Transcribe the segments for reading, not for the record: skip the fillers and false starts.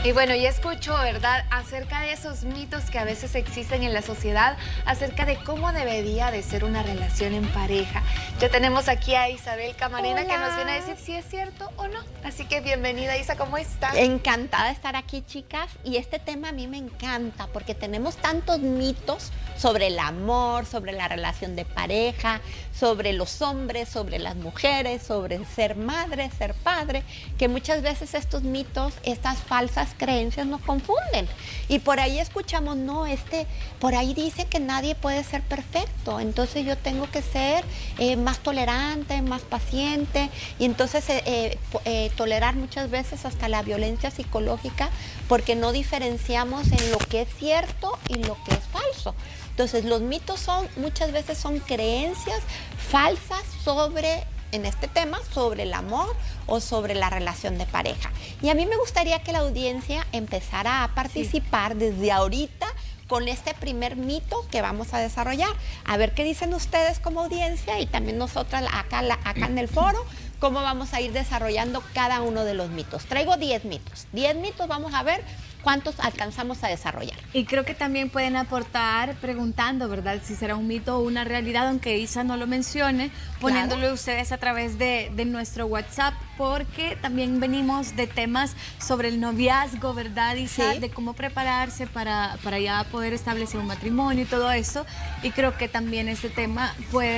Y bueno, ya escucho, ¿verdad?, acerca de esos mitos que a veces existen en la sociedad, acerca de cómo debería de ser una relación en pareja. Ya tenemos aquí a Isabel Camarena que nos viene a decir si es cierto o no. Así que bienvenida, Isa, ¿cómo está? Encantada de estar aquí, chicas, y este tema a mí me encanta porque tenemos tantos mitos sobre el amor, sobre la relación de pareja, sobre los hombres, sobre las mujeres, sobre ser madre, ser padre, que muchas veces estos mitos, estas falsas creencias nos confunden. Y por ahí escuchamos, no, por ahí dice que nadie puede ser perfecto, entonces yo tengo que ser más tolerante, más paciente, y entonces tolerar muchas veces hasta la violencia psicológica porque no diferenciamos en lo que es cierto y lo que es falso. Entonces los mitos muchas veces son creencias falsas sobre, en este tema, sobre el amor o sobre la relación de pareja. Y a mí me gustaría que la audiencia empezara a participar desde ahorita con este primer mito que vamos a desarrollar. A ver qué dicen ustedes como audiencia y también nosotras acá en el foro, cómo vamos a ir desarrollando cada uno de los mitos. Traigo 10 mitos. 10 mitos, vamos a ver cuántos alcanzamos a desarrollar. Y creo que también pueden aportar preguntando, ¿verdad?, si será un mito o una realidad, aunque Isa no lo mencione, poniéndolo ustedes a través de nuestro WhatsApp, porque también venimos de temas sobre el noviazgo, ¿verdad, Isa? Sí. De cómo prepararse para ya poder establecer un matrimonio y todo eso. Y creo que también este tema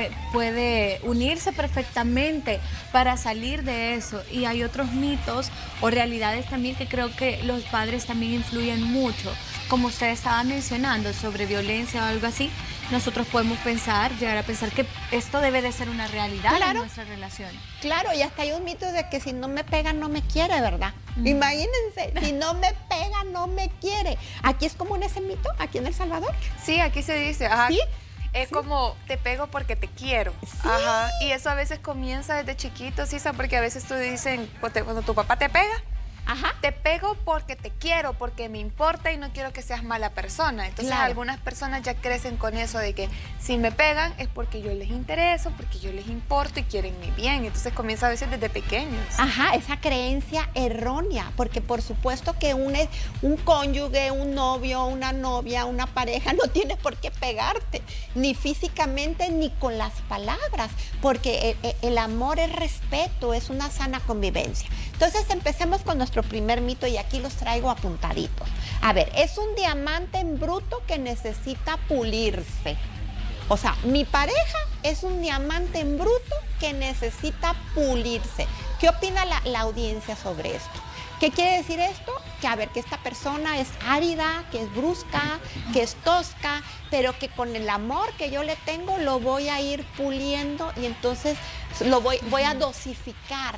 puede unirse perfectamente para salir de eso. Y hay otros mitos o realidades también que creo que los padres también influyen mucho. Como usted estaba mencionando sobre violencia o algo así, nosotros podemos llegar a pensar que esto debe de ser una realidad en nuestra relación. Claro, y hasta hay un mito de que si no me pega no me quiere, ¿verdad? Imagínense, si no me pega no me quiere. ¿Aquí es común ese mito, aquí en El Salvador? Sí, aquí se dice, ajá. ¿Sí? Es como, te pego porque te quiero. Sí. Ajá. Y eso a veces comienza desde chiquitos, Isa, porque a veces tú dicen, cuando tu papá te pega, ajá, te pego porque te quiero, porque me importa y no quiero que seas mala persona. Entonces algunas personas ya crecen con eso de que si me pegan es porque yo les intereso, porque yo les importo y quieren mi bien. Entonces comienza a veces desde pequeños. Ajá, esa creencia errónea, porque por supuesto que un cónyuge, un novio, una novia, una pareja no tiene por qué pegarte, ni físicamente ni con las palabras, porque el amor es respeto, es una sana convivencia. Entonces empecemos con nuestro primer mito y aquí los traigo apuntaditos. A ver, es un diamante en bruto que necesita pulirse. O sea, mi pareja es un diamante en bruto que necesita pulirse. ¿Qué opina la audiencia sobre esto? ¿Qué quiere decir esto? Que a ver, que esta persona es árida, que es brusca, que es tosca, pero que con el amor que yo le tengo lo voy a ir puliendo y entonces voy a dosificar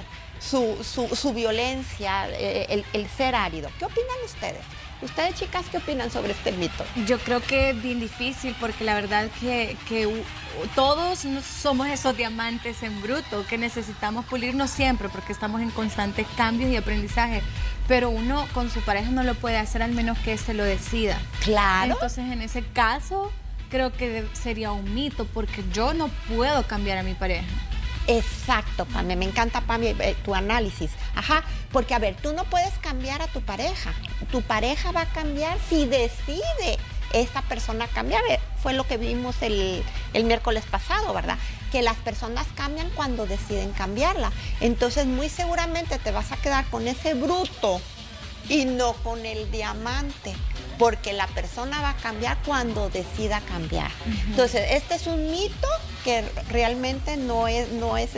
su violencia, el ser árido. ¿Qué opinan ustedes? Ustedes, chicas, ¿qué opinan sobre este mito? Yo creo que es bien difícil porque la verdad que todos somos esos diamantes en bruto que necesitamos pulirnos siempre porque estamos en constantes cambios y aprendizaje, pero uno con su pareja no lo puede hacer al menos que éste lo decida. Claro. Entonces en ese caso creo que sería un mito porque yo no puedo cambiar a mi pareja. Exacto, Pame, me encanta, Pame, tu análisis. Ajá, porque a ver, tú no puedes cambiar a tu pareja. Tu pareja va a cambiar si decide esa persona cambiar. Fue lo que vimos el miércoles pasado, ¿verdad? Que las personas cambian cuando deciden cambiarla. Entonces, muy seguramente te vas a quedar con ese bruto y no con el diamante, porque la persona va a cambiar cuando decida cambiar. Entonces, este es un mito que realmente no es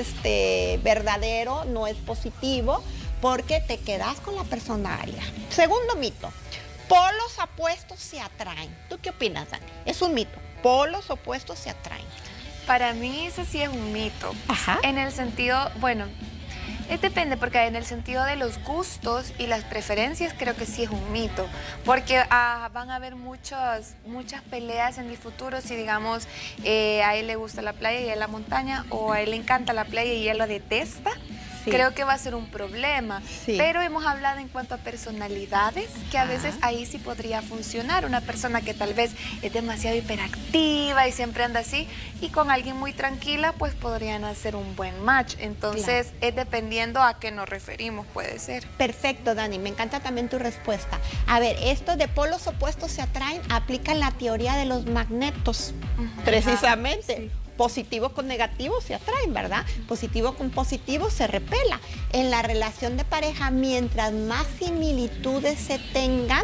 verdadero, no es positivo, porque te quedas con la persona árida. Segundo mito, polos opuestos se atraen. ¿Tú qué opinas, Dani? Es un mito, polos opuestos se atraen. Para mí ese sí es un mito. Ajá. En el sentido, bueno, depende, porque en el sentido de los gustos y las preferencias creo que sí es un mito, porque van a haber muchas peleas en el futuro si, digamos, a él le gusta la playa y a él la montaña, o a él le encanta la playa y él la detesta. Sí. creo que va a ser un problema. Sí. Pero hemos hablado en cuanto a personalidades, que a veces ahí sí podría funcionar. Una persona que tal vez es demasiado hiperactiva y siempre anda así, y con alguien muy tranquila, pues podrían hacer un buen match. Entonces, es dependiendo a qué nos referimos, puede ser. Perfecto, Dani, me encanta también tu respuesta. A ver, esto de polos opuestos se atraen aplica la teoría de los magnetos, precisamente. Sí. Positivo con negativo se atraen, ¿verdad? Positivo con positivo se repela. En la relación de pareja, mientras más similitudes se tengan,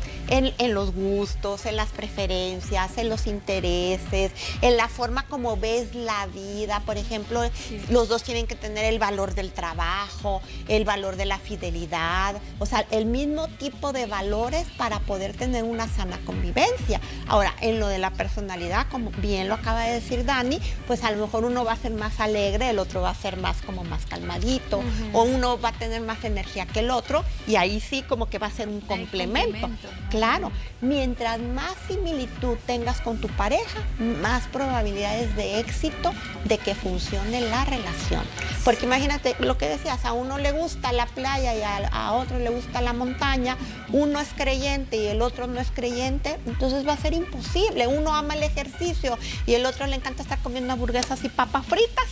en los gustos, en las preferencias, en los intereses, en la forma como ves la vida. Por ejemplo, los dos tienen que tener el valor del trabajo, el valor de la fidelidad, o sea, el mismo tipo de valores para poder tener una sana convivencia. Ahora, en lo de la personalidad, como bien lo acaba de decir Dani, pues a lo mejor uno va a ser más alegre, el otro va a ser más como más calmadito, o uno va a tener más energía que el otro, y ahí sí como que va a ser un complemento. Claro, mientras más similitud tengas con tu pareja, más probabilidades de éxito de que funcione la relación. Porque imagínate lo que decías, a uno le gusta la playa y a otro le gusta la montaña, uno es creyente y el otro no es creyente, entonces va a ser imposible. Uno ama el ejercicio y el otro le encanta estar comiendo hamburguesas y papas fritas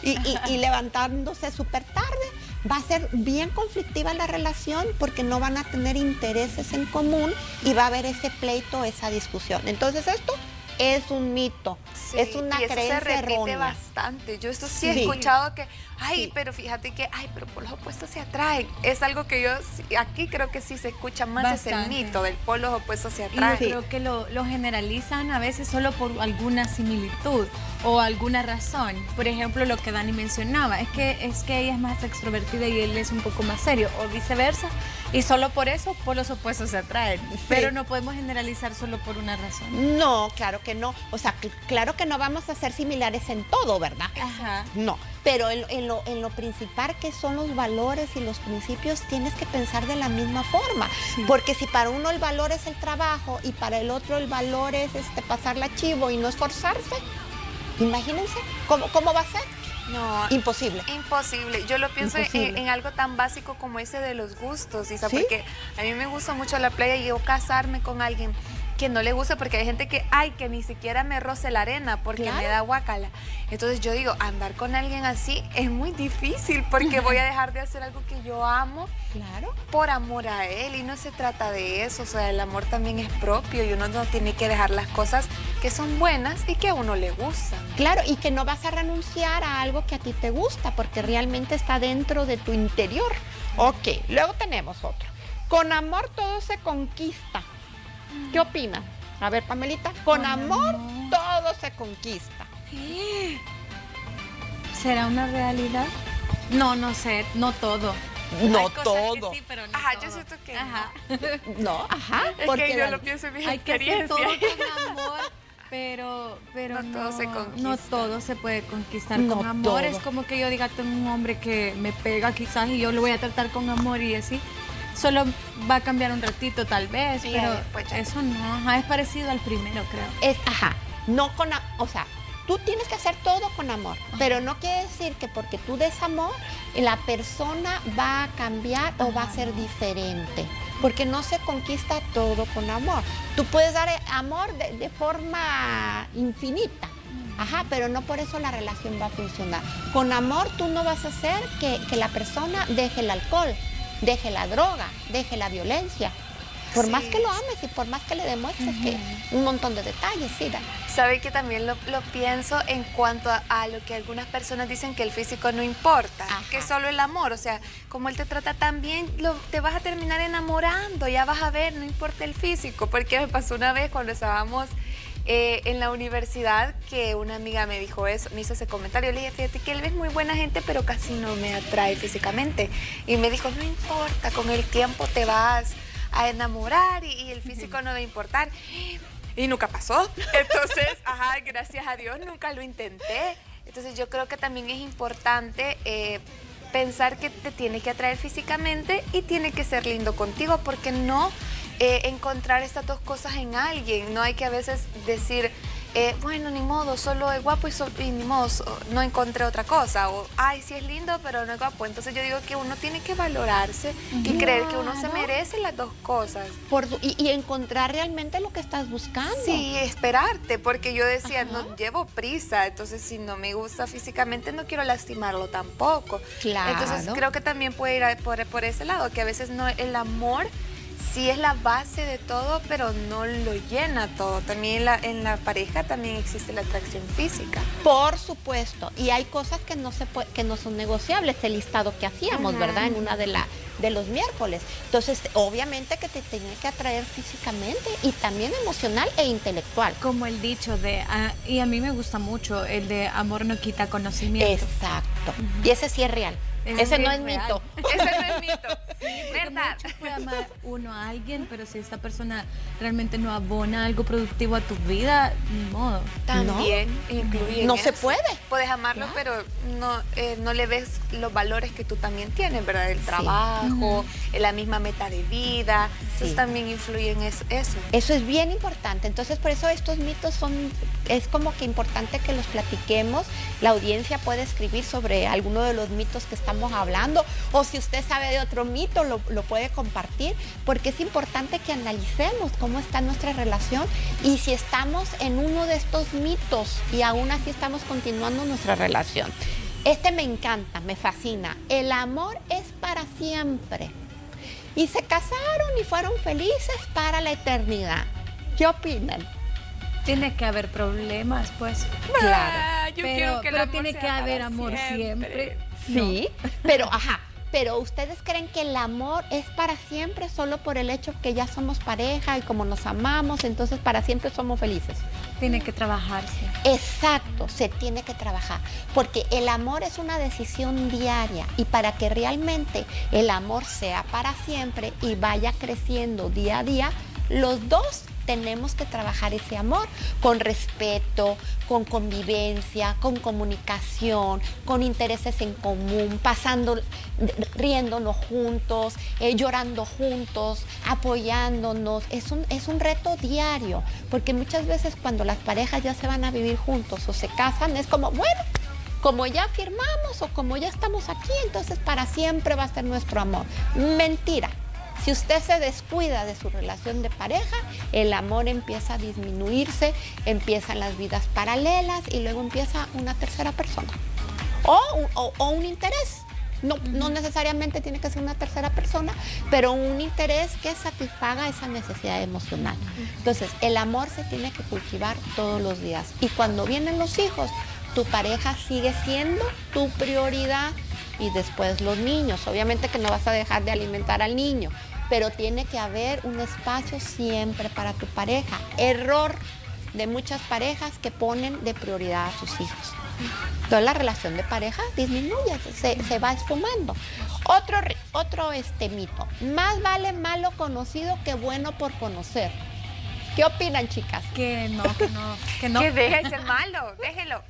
y levantándose súper tarde. Va a ser bien conflictiva la relación porque no van a tener intereses en común y va a haber ese pleito, esa discusión. Entonces esto es un mito, es una creencia se repite errónea. bastante. Yo esto sí he escuchado que, pero fíjate que, pero por los opuestos se atraen. Es algo que yo aquí creo que sí se escucha más Bastante. ese mito del polos opuestos se Y atraen. yo creo que lo generalizan a veces solo por alguna similitud o alguna razón. Por ejemplo, lo que Dani mencionaba, es que ella es más extrovertida y él es un poco más serio, o viceversa, y solo por eso polos opuestos se atraen. Pero no podemos generalizar solo por una razón. No, claro que no. O sea, claro que no vamos a ser similares en todo, ¿verdad? Ajá. No, pero en lo principal que son los valores y los principios tienes que pensar de la misma forma. Porque si para uno el valor es el trabajo y para el otro el valor es pasarla chivo y no esforzarse, imagínense, ¿cómo va a ser? No, imposible. Imposible. Yo lo pienso en algo tan básico como ese de los gustos, Isa, porque a mí me gusta mucho la playa y yo casarme con alguien que no le gusta, porque hay gente que ni siquiera me roce la arena porque me da guácala. Entonces yo digo, andar con alguien así es muy difícil porque voy a dejar de hacer algo que yo amo por amor a él, y no se trata de eso. O sea, el amor también es propio y uno no tiene que dejar las cosas que son buenas y que a uno le gustan. Claro, y que no vas a renunciar a algo que a ti te gusta porque realmente está dentro de tu interior. Ok, luego tenemos otro. Con amor todo se conquista. ¿Qué opinan? A ver, Pamelita, con amor todo se conquista. ¿Será una realidad? No sé, no todo. No Hay cosas todo. que sí, pero no todo. Yo siento que no. Es porque que yo lo pienso en mi hay experiencia. que hacer todo con amor, pero no todo se conquista. No todo se puede conquistar No con amor. todo. Es como que yo diga, tengo un hombre que me pega quizás y yo lo voy a tratar con amor y así. Solo va a cambiar un ratito tal vez, Y pero después ya. eso no, es parecido al primero, creo. No con, o sea, tú tienes que hacer todo con amor, pero no quiere decir que porque tú des amor, la persona va a cambiar o va a ser diferente, porque no se conquista todo con amor. Tú puedes dar amor de forma infinita, pero no por eso la relación va a funcionar. Con amor tú no vas a hacer que la persona deje el alcohol, deje la droga, deje la violencia. Por más que lo ames y por más que le demuestres que un montón de detalles, Dani. Sabe que también lo pienso en cuanto a lo que algunas personas dicen, que el físico no importa, que solo el amor. O sea, como él te trata tan bien, te vas a terminar enamorando, ya vas a ver, no importa el físico. Porque me pasó una vez cuando estábamos en la universidad, que una amiga me dijo eso, me hizo ese comentario. Le dije, fíjate que él es muy buena gente, pero casi no me atrae físicamente. Y me dijo, no importa, con el tiempo te vas a enamorar y el físico no va a importar. Y nunca pasó. Entonces, gracias a Dios nunca lo intenté. Entonces yo creo que también es importante pensar que te tiene que atraer físicamente y tiene que ser lindo contigo, porque no encontrar estas dos cosas en alguien. No hay que a veces decir, bueno, ni modo, solo es guapo y ni modo, no encontré otra cosa. O, ay, sí es lindo, pero no es guapo. Entonces yo digo que uno tiene que valorarse y creer que uno se merece las dos cosas. Y encontrar realmente lo que estás buscando. Sí, esperarte, porque yo decía, no llevo prisa, entonces si no me gusta físicamente no quiero lastimarlo tampoco. Claro. Entonces creo que también puede ir por ese lado, que a veces no, el amor sí es la base de todo, pero no lo llena todo. También en la pareja también existe la atracción física. Por supuesto, y hay cosas que no son negociables, el listado que hacíamos, ¿verdad? En una de los miércoles. Entonces, obviamente que te tiene que atraer físicamente y también emocional e intelectual. Como el dicho de, y a mí me gusta mucho, el de amor no quita conocimiento. Exacto. Y ese sí es real. Ese sí no es es real. mito. Ese no es mito. Sí, Porque ¿verdad? mucho puede amar uno a alguien, pero si esta persona realmente no abona algo productivo a tu vida, ni modo. También incluye No eso. se puede. Puedes amarlo, Claro. pero no le ves los valores que tú también tienes, ¿verdad? El trabajo, la misma meta de vida. Entonces Sí. también influye en eso. Eso es bien importante. Entonces, por eso estos mitos es como que importante que los platiquemos. La audiencia puede escribir sobre alguno de los mitos que estamos hablando, o si usted sabe de otro mito, lo puede compartir, porque es importante que analicemos cómo está nuestra relación y si estamos en uno de estos mitos y aún así estamos continuando nuestra relación. Este me encanta, me fascina. El amor es para siempre. Y se casaron y fueron felices para la eternidad. ¿Qué opinan? Tiene que haber problemas, pues. Claro. Yo quiero que el pero amor tiene sea que haber para amor siempre. Sí, pero ¿ustedes creen que el amor es para siempre solo por el hecho que ya somos pareja y como nos amamos, entonces para siempre somos felices? Tiene que trabajarse. Exacto, se tiene que trabajar, porque el amor es una decisión diaria y para que realmente el amor sea para siempre y vaya creciendo día a día, los dos tenemos que trabajar ese amor con respeto, con convivencia, con comunicación, con intereses en común, riéndonos juntos, llorando juntos, apoyándonos. Es un reto diario, porque muchas veces cuando las parejas ya se van a vivir juntos o se casan, es como, bueno, como ya firmamos o como ya estamos aquí, entonces para siempre va a ser nuestro amor. Mentira. Si usted se descuida de su relación de pareja, el amor empieza a disminuirse, empiezan las vidas paralelas y luego empieza una tercera persona. O un interés. No necesariamente tiene que ser una tercera persona, pero un interés que satisfaga esa necesidad emocional. Entonces, el amor se tiene que cultivar todos los días. Y cuando vienen los hijos, tu pareja sigue siendo tu prioridad. Y después los niños. Obviamente que no vas a dejar de alimentar al niño, pero tiene que haber un espacio siempre para tu pareja. Error de muchas parejas que ponen de prioridad a sus hijos. Entonces la relación de pareja disminuye, se va esfumando. Otro mito. Más vale malo conocido que bueno por conocer. ¿Qué opinan, chicas? Que no. Que deje de ser malo, déjelo.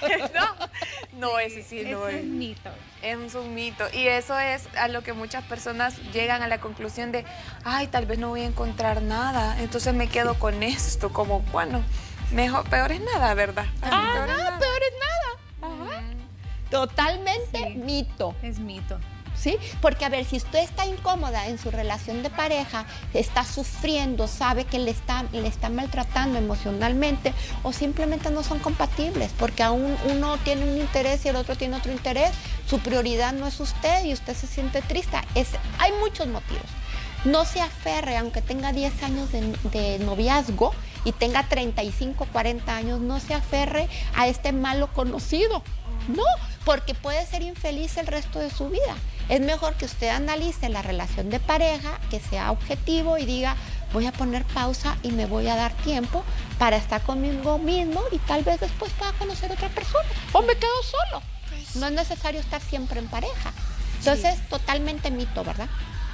No, ese sí no Ese es. es mito. Es un mito. Y eso es a lo que muchas personas llegan a la conclusión de, ay, tal vez no voy a encontrar nada, entonces me quedo con esto, como, bueno, peor es nada, ¿verdad? Peor es nada. Ajá. Totalmente Sí. mito. Es mito. ¿Sí? Porque a ver, si usted está incómoda en su relación de pareja, está sufriendo, sabe que le está maltratando emocionalmente o simplemente no son compatibles, porque aún uno tiene un interés y el otro tiene otro interés, su prioridad no es usted y usted se siente triste. Hay muchos motivos. No se aferre, aunque tenga 10 años de noviazgo y tenga 35, 40 años, no se aferre a este malo conocido. No, porque puede ser infeliz el resto de su vida. Es mejor que usted analice la relación de pareja, que sea objetivo y diga, voy a poner pausa y me voy a dar tiempo para estar conmigo mismo y tal vez después pueda conocer a otra persona. O me quedo solo. No es necesario estar siempre en pareja. Entonces, totalmente mito, ¿verdad?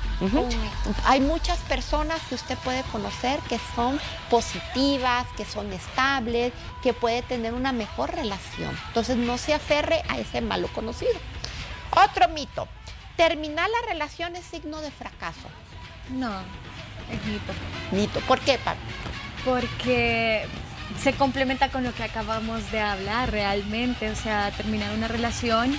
Hay muchas personas que usted puede conocer que son positivas, que son estables, que puede tener una mejor relación. Entonces no se aferre a ese malo conocido. Otro mito. Terminar la relación es signo de fracaso. No, es mito. Mito. ¿Por qué, Pablo? Porque se complementa con lo que acabamos de hablar realmente. O sea, terminar una relación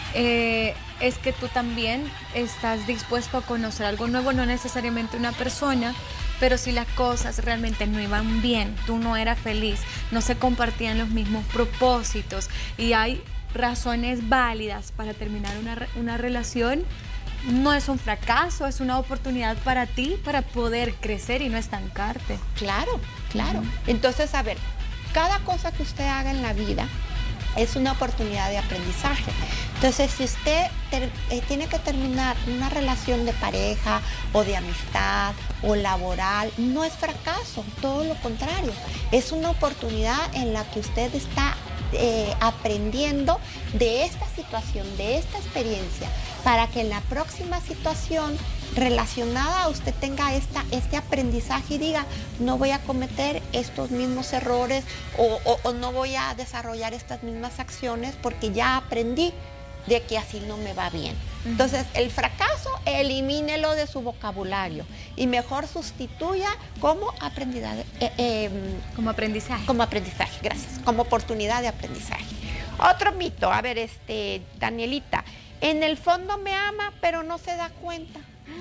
es que tú también estás dispuesto a conocer algo nuevo, no necesariamente una persona, pero si las cosas realmente no iban bien, tú no eras feliz, no se compartían los mismos propósitos y hay razones válidas para terminar una relación, no es un fracaso, es una oportunidad para ti para poder crecer y no estancarte. Claro, claro. Entonces, a ver, cada cosa que usted haga en la vida es una oportunidad de aprendizaje. Entonces, si usted tiene que terminar una relación de pareja o de amistad o laboral, no es fracaso, todo lo contrario. Es una oportunidad en la que usted está aprendiendo de esta situación, de esta experiencia, para que en la próxima situación relacionada usted tenga este aprendizaje y diga, no voy a cometer estos mismos errores o no voy a desarrollar estas mismas acciones porque ya aprendí de que así no me va bien. Entonces, el fracaso, elimínelo de su vocabulario y mejor sustituya como aprendizaje. Como aprendizaje. Como aprendizaje, gracias. Como oportunidad de aprendizaje. Otro mito, a ver, Danielita, en el fondo me ama, pero no se da cuenta.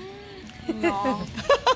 No.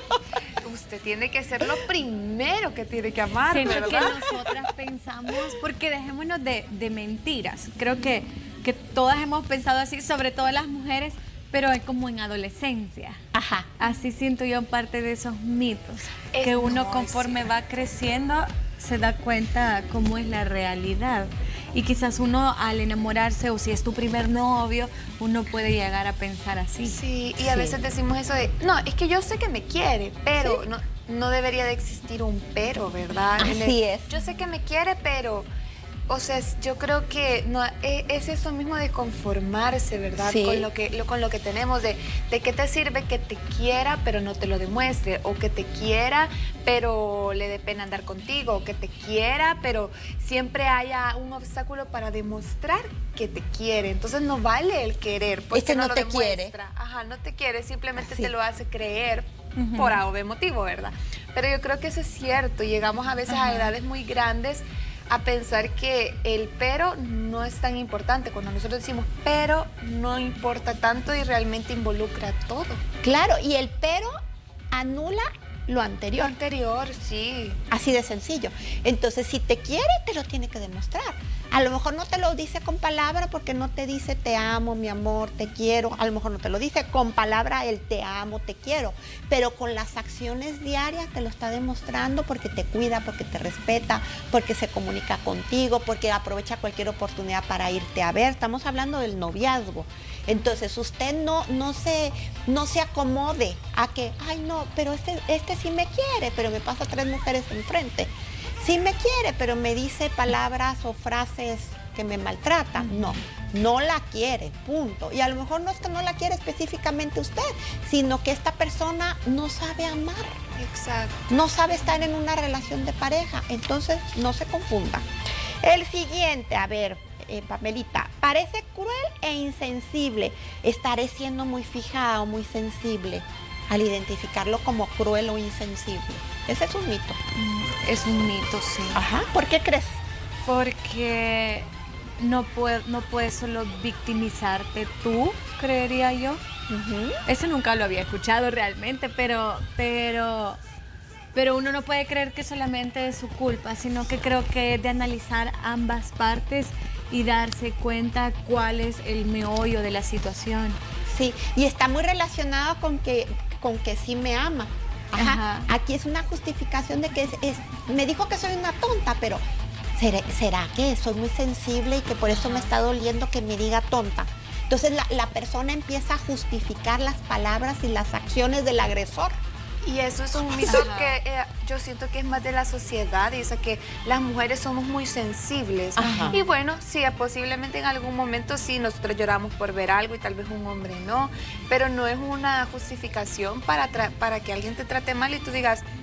Usted tiene que ser lo primero que tiene que amar, Siento ¿verdad? que nosotras pensamos, porque dejémonos de mentiras. Creo que todas hemos pensado así, sobre todo las mujeres, pero es como en adolescencia. Ajá. Así siento yo parte de esos mitos, Es- que uno no, conforme es va creciendo se da cuenta cómo es la realidad. Y quizás uno al enamorarse, o si es tu primer novio, uno puede llegar a pensar así. Sí, y a Sí. veces decimos eso de, no, es que yo sé que me quiere, pero no debería de existir un pero, ¿verdad? Así es. Yo sé que me quiere, pero, o sea, yo creo que no, es eso mismo de conformarse, ¿verdad? Sí. Con lo que tenemos, de qué te sirve que te quiera, pero no te lo demuestre, o que te quiera, pero le dé pena andar contigo, o que te quiera, pero siempre haya un obstáculo para demostrar que te quiere. Entonces no vale el querer, porque Este no lo te demuestra. quiere. Ajá, no te quiere, simplemente Sí. te lo hace creer por A o B motivo, ¿verdad? Pero yo creo que eso es cierto. Llegamos a veces a edades muy grandes a pensar que el pero no es tan importante. Cuando nosotros decimos pero no importa tanto y realmente involucra todo. Claro, y el pero anula lo Lo anterior. anterior, sí. Así de sencillo. Entonces, si te quiere, te lo tiene que demostrar. A lo mejor no te lo dice con palabra porque no te dice te amo, mi amor, te quiero. A lo mejor no te lo dice con palabra el te amo, te quiero. Pero con las acciones diarias te lo está demostrando porque te cuida, porque te respeta, porque se comunica contigo, porque aprovecha cualquier oportunidad para irte a ver. Estamos hablando del noviazgo. Entonces, usted no se acomode a que, ay no, pero este sí me quiere, pero me pasa 3 mujeres enfrente. Sí me quiere, pero me dice palabras o frases que me maltratan. No la quiere, punto. Y a lo mejor no es que no la quiere específicamente usted, sino que esta persona no sabe amar, Exacto. no sabe estar en una relación de pareja. Entonces, no se confunda. El siguiente, a ver, Pamelita, parece cruel e insensible. Estaré siendo muy fija o muy sensible al identificarlo como cruel o insensible. Ese es un mito. Es un mito, sí. Ajá. ¿Por qué crees? Porque no puedes solo victimizarte tú, creería yo. Eso nunca lo había escuchado realmente, pero uno no puede creer que solamente es su culpa, sino que creo que es de analizar ambas partes y darse cuenta cuál es el meollo de la situación. Sí, y está muy relacionado con que sí me ama. Ajá. Ajá. Aquí es una justificación de que me dijo que soy una tonta, pero ¿será que soy muy sensible y que por eso me está doliendo que me diga tonta? Entonces la persona empieza a justificar las palabras y las acciones del agresor. Y eso es un mito que yo siento que es más de la sociedad, dice que las mujeres somos muy sensibles. Ajá. Y bueno, sí, posiblemente en algún momento sí, nosotros lloramos por ver algo y tal vez un hombre no, pero no es una justificación para que alguien te trate mal y tú digas,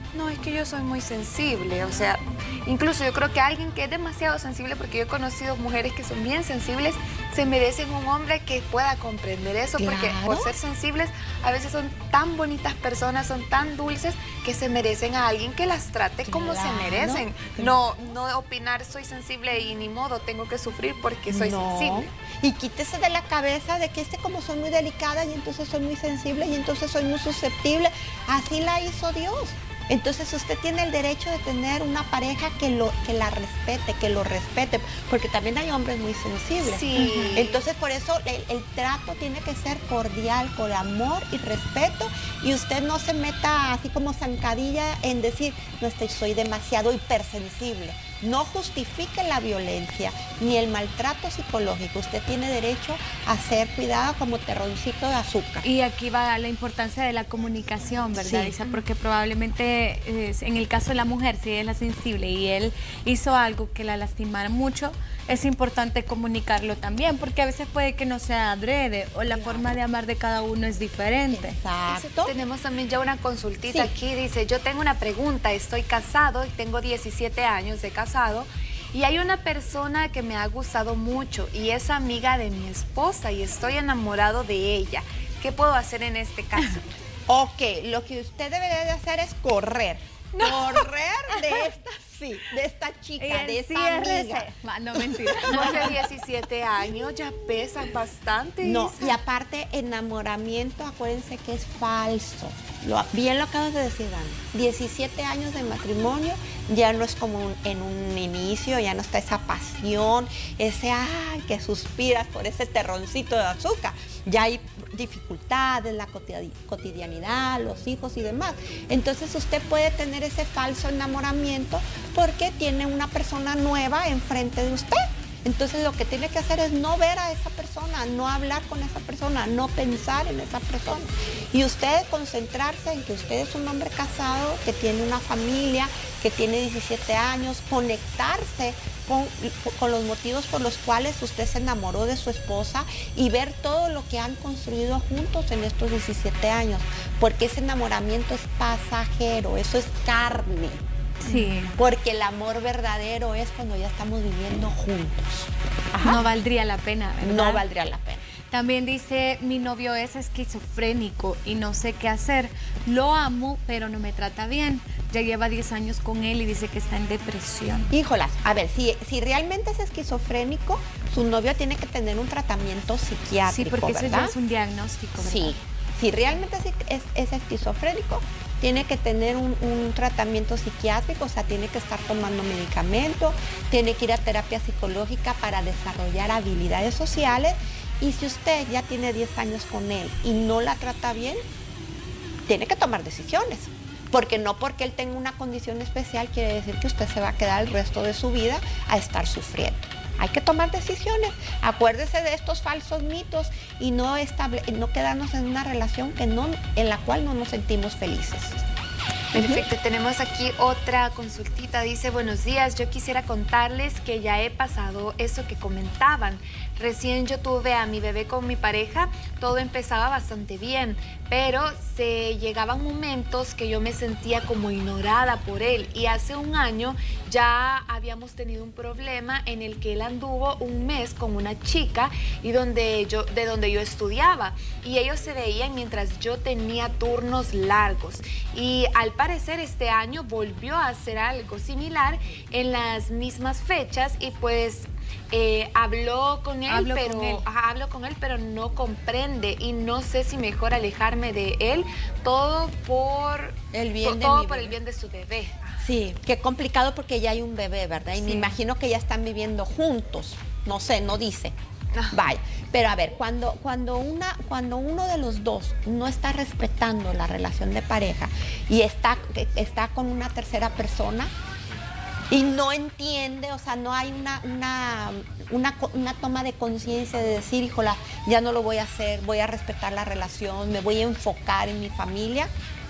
No, es que yo soy muy sensible, o sea, incluso yo creo que alguien que es demasiado sensible, porque yo he conocido mujeres que son bien sensibles, se merecen un hombre que pueda comprender eso, porque por ser sensibles a veces son tan bonitas personas, son tan dulces, que se merecen a alguien que las trate como se merecen. No opinar soy sensible y ni modo, tengo que sufrir porque soy sensible. Y quítese de la cabeza de que como soy muy delicada y entonces soy muy sensible y entonces soy muy susceptible. Así la hizo Dios. Entonces usted tiene el derecho de tener una pareja que la respete, que lo respete, porque también hay hombres muy sensibles. Sí. Entonces por eso el trato tiene que ser cordial, con amor y respeto, y usted no se meta así como zancadilla en decir, no soy demasiado hipersensible. No justifique la violencia ni el maltrato psicológico. Usted tiene derecho a ser cuidada como terroncito de azúcar. Y aquí va la importancia de la comunicación, ¿verdad, Isa? Porque probablemente en el caso de la mujer, si ella es la sensible y él hizo algo que la lastimara mucho, es importante comunicarlo también, porque a veces puede que no sea adrede o la forma de amar de cada uno es diferente. Exacto. Tenemos también ya una consultita aquí, dice, yo tengo una pregunta, estoy casado y tengo 17 años de casado y hay una persona que me ha gustado mucho y es amiga de mi esposa y estoy enamorado de ella. ¿Qué puedo hacer en este caso? Ok, lo que usted debería de hacer es correr. Correr de esta chica, de esta amiga. No, mentira. Porque 17 años ya pesan bastante. No, y aparte, enamoramiento, acuérdense que es falso. Bien lo acabas de decir, Dani. 17 años de matrimonio ya no es como en un inicio, ya no está esa pasión, ese ay, que suspiras por ese terroncito de azúcar. Ya hay dificultades, la cotidianidad, los hijos y demás. Entonces usted puede tener ese falso enamoramiento porque tiene una persona nueva enfrente de usted. Entonces lo que tiene que hacer es no ver a esa persona, no hablar con esa persona, no pensar en esa persona. Y usted concentrarse en que usted es un hombre casado, que tiene una familia, que tiene 17 años, conectarse con los motivos por los cuales usted se enamoró de su esposa y ver todo lo que han construido juntos en estos 17 años. Porque ese enamoramiento es pasajero, eso es carne. Sí. Porque el amor verdadero es cuando ya estamos viviendo juntos. Ajá. No valdría la pena, ¿verdad? No valdría la pena. También dice, mi novio es esquizofrénico y no sé qué hacer. Lo amo, pero no me trata bien. Ya lleva 10 años con él y dice que está en depresión. Híjolas, a ver, si realmente es esquizofrénico, su novio tiene que tener un tratamiento psiquiátrico, Sí, porque ¿verdad? eso ya es un diagnóstico, ¿verdad? Sí, si realmente es esquizofrénico, tiene que tener un tratamiento psiquiátrico, o sea, tiene que estar tomando medicamento, tiene que ir a terapia psicológica para desarrollar habilidades sociales. Y si usted ya tiene 10 años con él y no la trata bien, tiene que tomar decisiones. Porque no porque él tenga una condición especial quiere decir que usted se va a quedar el resto de su vida a estar sufriendo. Hay que tomar decisiones. Acuérdese de estos falsos mitos y no quedarnos en una relación en la cual no nos sentimos felices. Perfecto, tenemos aquí otra consultita. Dice, buenos días, yo quisiera contarles que ya he pasado eso que comentaban. Recién yo tuve a mi bebé con mi pareja, todo empezaba bastante bien, pero se llegaban momentos que yo me sentía como ignorada por él. Y hace un año ya habíamos tenido un problema en el que él anduvo un mes con una chica y de donde yo estudiaba. Y ellos se veían mientras yo tenía turnos largos. Y al parecer este año volvió a hacer algo similar en las mismas fechas y pues habló con él, hablo con él, pero no comprende y no sé si mejor alejarme de él, todo por el bien de su bebé. Sí, qué complicado porque ya hay un bebé, ¿verdad? Y me imagino que ya están viviendo juntos, no sé, no dice. Vaya, pero a ver, cuando uno de los dos no está respetando la relación de pareja y está con una tercera persona y no entiende, o sea, no hay una toma de conciencia de decir, híjola, ya no lo voy a hacer, voy a respetar la relación, me voy a enfocar en mi familia,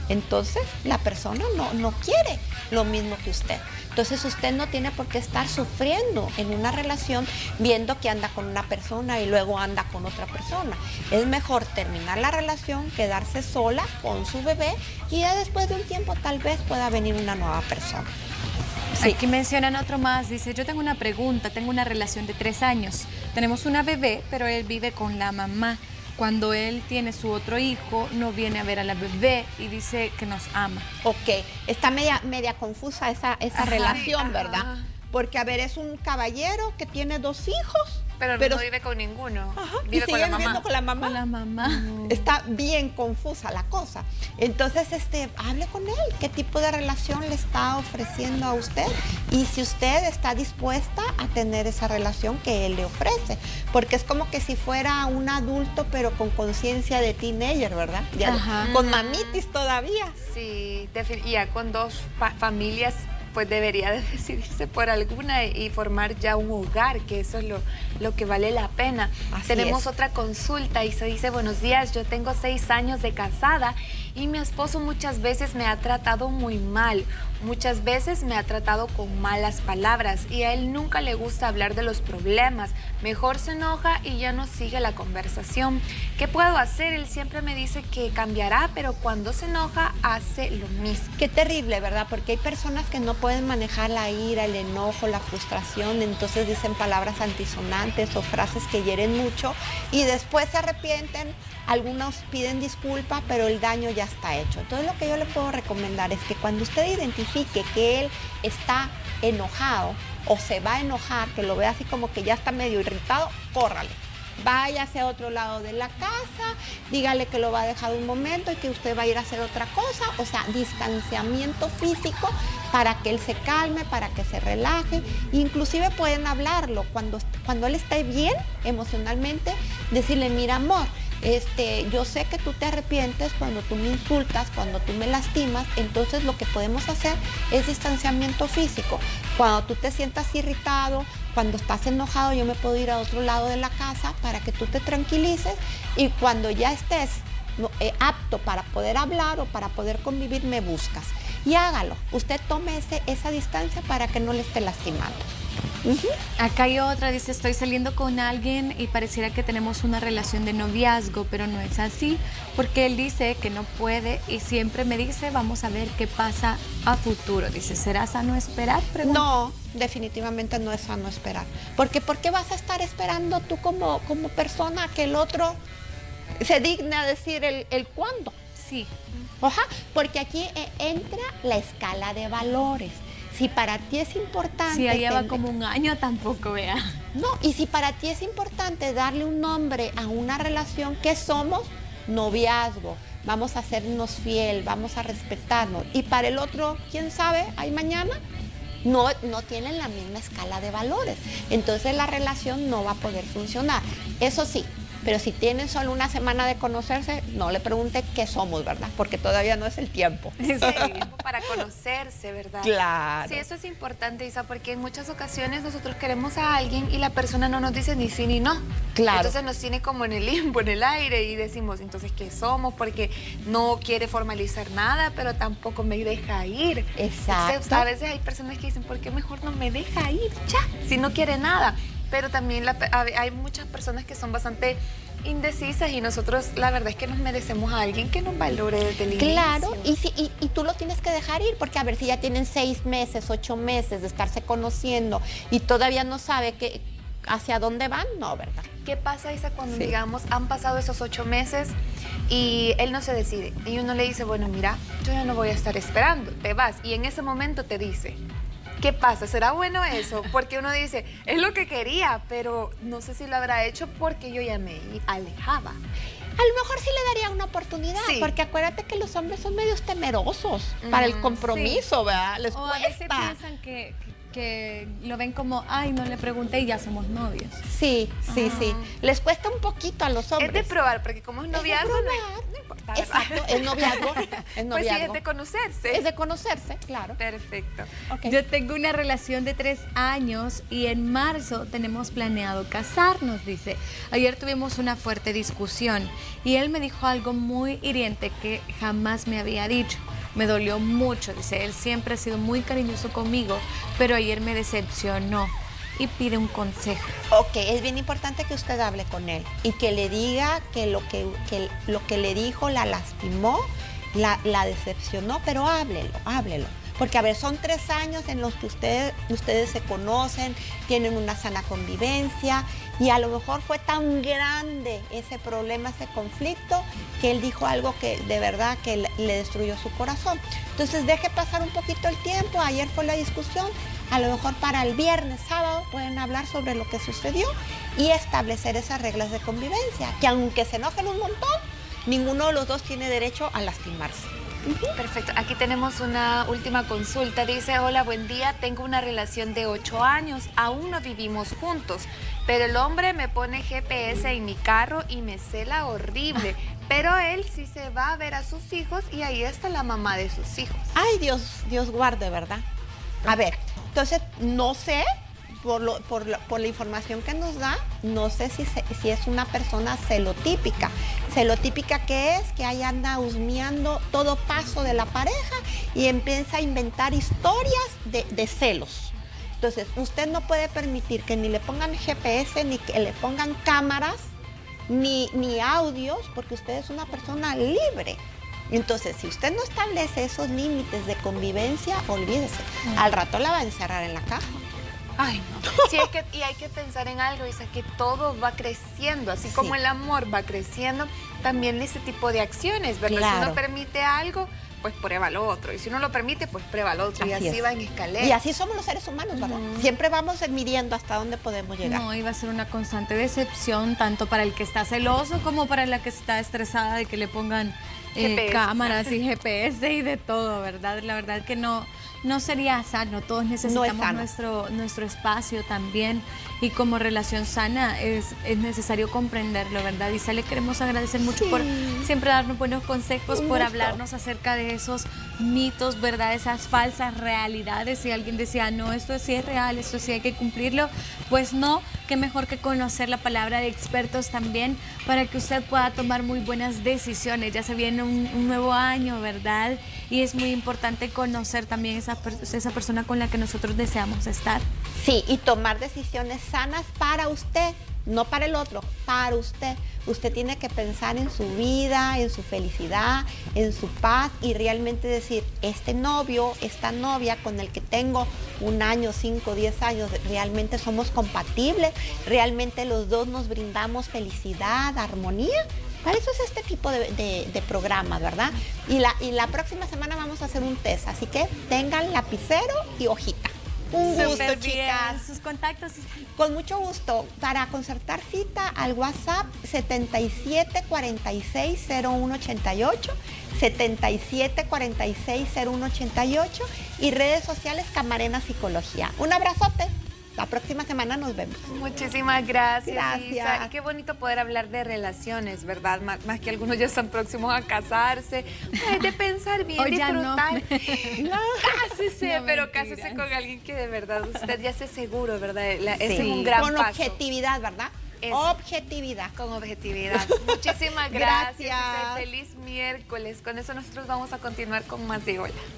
Entonces, la persona no quiere lo mismo que usted. Entonces, usted no tiene por qué estar sufriendo en una relación viendo que anda con una persona y luego anda con otra persona. Es mejor terminar la relación, quedarse sola con su bebé y ya después de un tiempo tal vez pueda venir una nueva persona. Sí. Aquí mencionan otro más, dice, yo tengo una pregunta, tengo una relación de 3 años, tenemos una bebé, pero él vive con la mamá. Cuando él tiene su otro hijo, no viene a ver a la bebé y dice que nos ama. Ok, está media confusa esa relación, ¿verdad? Porque, a ver, es un caballero que tiene 2 hijos. Pero no vive con ninguno. Vive con la mamá. Viviendo con la mamá. Con la mamá. Está bien confusa la cosa. Entonces, hable con él. ¿Qué tipo de relación le está ofreciendo a usted? Y si usted está dispuesta a tener esa relación que él le ofrece. Porque es como que si fuera un adulto, pero con conciencia de teenager, ¿verdad? Ya, con mamitis todavía. Sí, y ya con 2 familias, pues debería de decidirse por alguna y formar ya un hogar, que eso es lo que vale la pena. Tenemos otra consulta y se dice, buenos días, yo tengo 6 años de casada y mi esposo muchas veces me ha tratado muy mal, muchas veces me ha tratado con malas palabras y a él nunca le gusta hablar de los problemas, mejor se enoja y ya no sigue la conversación. ¿Qué puedo hacer? Él siempre me dice que cambiará, pero cuando se enoja hace lo mismo. Qué terrible, ¿verdad? Porque hay personas que no pueden manejar la ira, el enojo, la frustración, entonces dicen palabras antisonantes o frases que hieren mucho y después se arrepienten, algunos piden disculpa, pero el daño ya está hecho. Entonces lo que yo le puedo recomendar es que cuando usted identifique que él está enojado o se va a enojar, que lo vea así como que ya está medio irritado, córrale. Váyase a otro lado de la casa, dígale que lo va a dejar un momento y que usted va a ir a hacer otra cosa, o sea, distanciamiento físico para que él se calme, para que se relaje. Inclusive pueden hablarlo cuando él esté bien emocionalmente, decirle, mira amor, yo sé que tú te arrepientes cuando tú me insultas, cuando tú me lastimas, entonces lo que podemos hacer es distanciamiento físico. Cuando tú te sientas irritado, cuando estás enojado, yo me puedo ir a otro lado de la casa para que tú te tranquilices y cuando ya estés apto para poder hablar o para poder convivir, me buscas. Y hágalo. Usted tome esa distancia para que no le esté lastimando. Acá hay otra, dice, estoy saliendo con alguien y pareciera que tenemos una relación de noviazgo, pero no es así, porque él dice que no puede y siempre me dice, vamos a ver qué pasa a futuro. Dice, ¿será sano esperar? Pregunta. No, definitivamente no es sano esperar. Porque ¿por qué vas a estar esperando tú como persona que el otro se digna decir el cuándo? Sí. Porque aquí entra la escala de valores. Si para ti es importante... Si allá va como un año tampoco, vea. No, y si para ti es importante darle un nombre a una relación, ¿qué somos? Noviazgo. Vamos a sernos fiel, vamos a respetarnos. Y para el otro, ¿quién sabe? ¿Hay mañana? No tienen la misma escala de valores. Entonces la relación no va a poder funcionar. Eso sí, pero si tienen solo una semana de conocerse, no le pregunte qué somos, ¿verdad? Porque todavía no es el tiempo. Es el tiempo para conocerse, ¿verdad? Claro. Sí, eso es importante, Isa, porque en muchas ocasiones nosotros queremos a alguien y la persona no nos dice ni sí ni no. Claro. Entonces nos tiene como en el limbo, en el aire y decimos, entonces, ¿qué somos? Porque no quiere formalizar nada, pero tampoco me deja ir. Exacto. Entonces, a veces hay personas que dicen, ¿por qué mejor no me deja ir ya? Si no quiere nada. Pero también hay muchas personas que son bastante indecisas y nosotros la verdad es que nos merecemos a alguien que nos valore desde el inicio. Claro, y tú lo tienes que dejar ir, porque a ver, si ya tienen 6 meses, 8 meses de estarse conociendo y todavía no sabe hacia dónde van, no, ¿verdad? ¿Qué pasa, Isa, cuando, digamos, han pasado esos 8 meses y él no se decide? Y uno le dice, bueno, mira, yo ya no voy a estar esperando, te vas. Y en ese momento te dice, ¿qué pasa? ¿Será bueno eso? Porque uno dice, es lo que quería, pero no sé si lo habrá hecho porque yo ya me alejaba. A lo mejor sí le daría una oportunidad, porque acuérdate que los hombres son medios temerosos para el compromiso, ¿verdad? Les cuesta. A veces piensan que que lo ven como, ay, no le pregunté y ya somos novios. Sí, sí, sí. Les cuesta un poquito a los hombres. Es de probar, porque como es noviazgo, no importa. ¿Verdad? Exacto, es noviazgo. Es noviazgo. Pues sí, es de conocerse. Es de conocerse, claro. Perfecto. Okay. Yo tengo una relación de 3 años y en marzo tenemos planeado casarnos, dice. Ayer tuvimos una fuerte discusión y él me dijo algo muy hiriente que jamás me había dicho. Me dolió mucho, dice. Él siempre ha sido muy cariñoso conmigo, pero ayer me decepcionó y pide un consejo. Ok, es bien importante que usted hable con él y que le diga que lo que le dijo la lastimó, la decepcionó, pero háblelo. Porque, a ver, son 3 años en los que ustedes se conocen, tienen una sana convivencia y a lo mejor fue tan grande ese problema, ese conflicto, que él dijo algo que de verdad que le destruyó su corazón. Entonces, deje pasar un poquito el tiempo. Ayer fue la discusión. A lo mejor para el viernes, sábado, pueden hablar sobre lo que sucedió y establecer esas reglas de convivencia, que aunque se enojen un montón, ninguno de los dos tiene derecho a lastimarse. Perfecto. Aquí tenemos una última consulta. Dice, hola, buen día. Tengo una relación de 8 años. Aún no vivimos juntos. Pero el hombre me pone GPS en mi carro y me cela horrible. Pero él sí se va a ver a sus hijos y ahí está la mamá de sus hijos. Ay, Dios guarde, ¿verdad? A ver, entonces no sé, por la información que nos da, no sé si es una persona celotípica. Celotípica, ¿qué es? Que ahí anda husmeando todo paso de la pareja y empieza a inventar historias de celos. Entonces, usted no puede permitir que ni le pongan GPS, ni que le pongan cámaras, ni audios, porque usted es una persona libre. Entonces, si usted no establece esos límites de convivencia, olvídese. Al rato la va a encerrar en la caja. Ay, no. Sí, hay que pensar en algo, dice que todo va creciendo, así como el amor va creciendo, también ese tipo de acciones, ¿verdad? Claro. Si uno permite algo, pues prueba lo otro, y si uno lo permite, pues prueba lo otro, y así va en escalera. Y así somos los seres humanos, ¿verdad? Siempre vamos midiendo hasta dónde podemos llegar. No, iba a ser una constante decepción, tanto para el que está celoso como para la que está estresada de que le pongan cámaras y GPS y de todo, ¿verdad? La verdad que no sería sano. Todos necesitamos nuestro espacio también, y como relación sana es necesario comprenderlo, ¿verdad? Y le queremos agradecer mucho por siempre darnos buenos consejos, por hablarnos acerca de esos mitos, ¿verdad? Esas falsas realidades. Si alguien decía, no, esto sí es real, esto sí hay que cumplirlo, pues no, qué mejor que conocer la palabra de expertos también para que usted pueda tomar muy buenas decisiones. Ya se viene un nuevo año, ¿verdad? Y es muy importante conocer también esa persona con la que nosotros deseamos estar. Sí, y tomar decisiones sanas para usted, no para el otro, para usted. Usted tiene que pensar en su vida, en su felicidad, en su paz y realmente decir, este novio, esta novia con el que tengo 1 año, 5, 10 años, realmente somos compatibles, realmente los dos nos brindamos felicidad, armonía. Para eso es este tipo de programas, ¿verdad? Y la próxima semana vamos a hacer un test, así que tengan lapicero y hojita. Un gusto, chicas. Sus contactos. Con mucho gusto. Para concertar cita al WhatsApp 77460188, 77460188 y redes sociales Camarena Psicología. Un abrazote. La próxima semana nos vemos. Muchísimas gracias, Gracias. Isa. Y qué bonito poder hablar de relaciones, ¿verdad? Más que algunos ya están próximos a casarse. Hay de pensar bien, disfrutar. Cásese, pero cásese con alguien que de verdad usted ya esté seguro, ¿verdad? Ese es un gran paso. Con objetividad, ¿verdad? Objetividad. Con objetividad. Muchísimas gracias. Gracias. Feliz miércoles. Con eso nosotros vamos a continuar con más de Hola.